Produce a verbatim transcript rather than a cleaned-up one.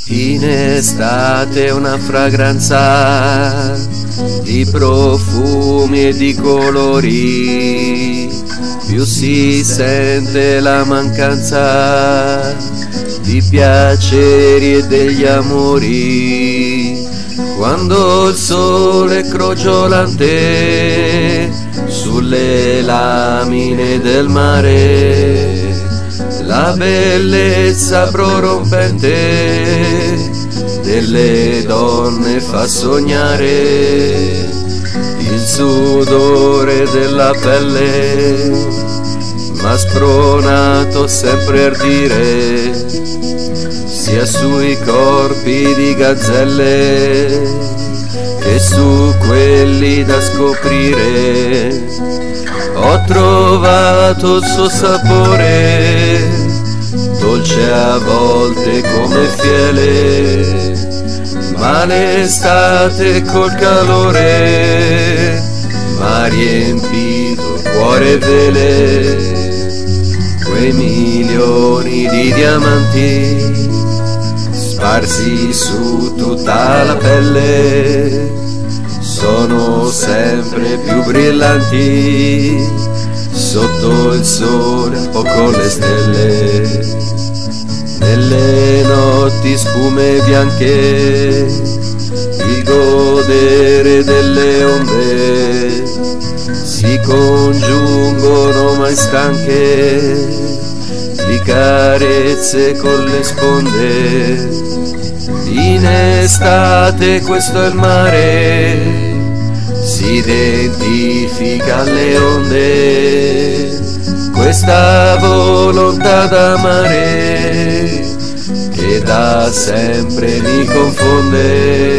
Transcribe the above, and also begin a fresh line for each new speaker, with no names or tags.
In estate una fragranza di profumi e di colori, più si sente la mancanza di piaceri e degli amori, quando il sole crogiolante sulle lamine del mare la bellezza prorompente delle donne fa sognare, il sudore della pelle m'ha spronato sempre ardire, sia sui corpi di gazzelle che su quelli da scoprire. Ho trovato il suo sapore, dolce a volte come fiele, ma l'estate col calore m'ha riempito il cuore e vele. Quei milioni di diamanti sparsi su tutta la pelle sono sempre più brillanti sotto il sole, un po' con le stelle. Nelle notti spume bianche, il godere delle onde si congiungono mai stanche di carezze con le sponde. In estate questo è il mare, si identifica alle onde, questa volontà d'amare che da sempre mi confonde.